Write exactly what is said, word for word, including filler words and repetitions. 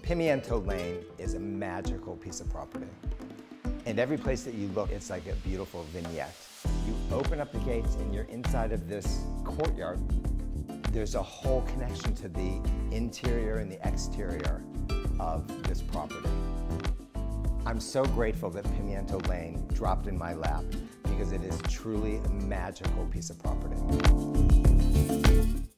Pimiento Lane is a magical piece of property. And every place that you look, it's like a beautiful vignette. You open up the gates and you're inside of this courtyard. There's a whole connection to the interior and the exterior of this property. I'm so grateful that Pimiento Lane dropped in my lap because it is truly a magical piece of property.